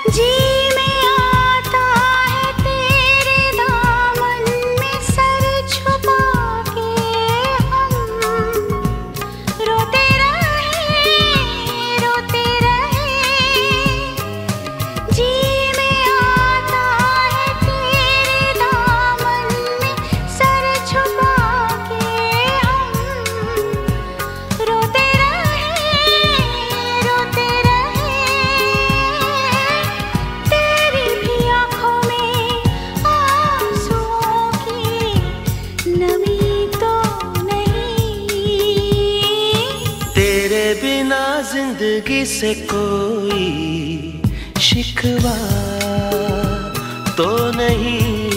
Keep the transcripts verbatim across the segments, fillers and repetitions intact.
जी में आता है तेरे दामन में सर छुपा के हम रोते रहे रोते रहे। जी में आता है तेरे दामन में सर छुपा के हम रोते रहे रोते रहे। तेरी भी आँखों में आंसुओं की नमी तो नहीं। तेरे बिना जिंदगी से कोई शिकवा तो नहीं,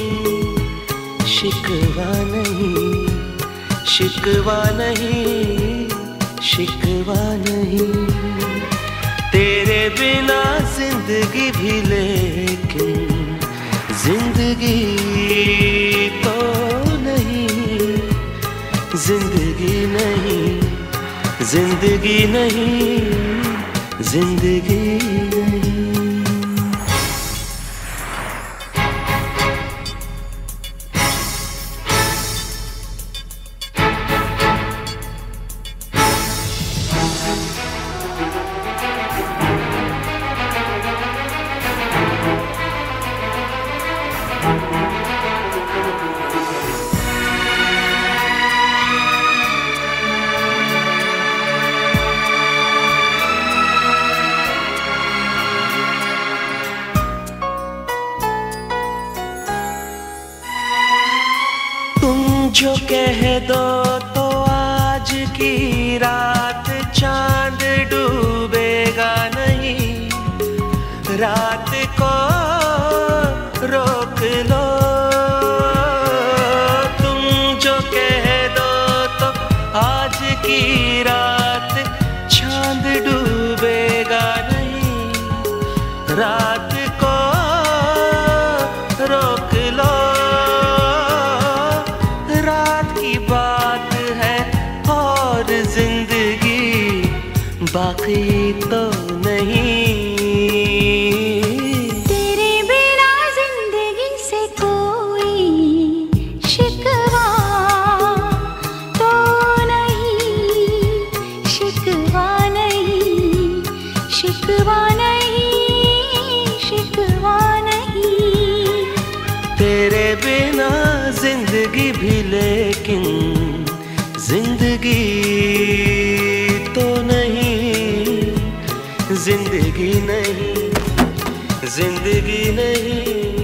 शिकवा नहीं, शिकवा नहीं, शिकवा नहीं। तेरे बिना जिंदगी भी लेकिन जिंदगी तो नहीं, जिंदगी नहीं, जिंदगी नहीं, जिंदगी नहीं। जो कह दो तो आज की रात चांद डूबेगा नहीं, रात को रोक लो। तुम जो कह दो तो आज की रात चांद डूबेगा नहीं, रात को रोक लो। जिंदगी बाकी तो नहीं। तेरे बिना जिंदगी से कोई शिकवा तो नहीं, शिकवा नहीं, शिकवा नहीं, शिकवा नहीं। तेरे बिना जिंदगी भी लेकिन जिंदगी तो नहीं, जिंदगी नहीं, जिंदगी नहीं।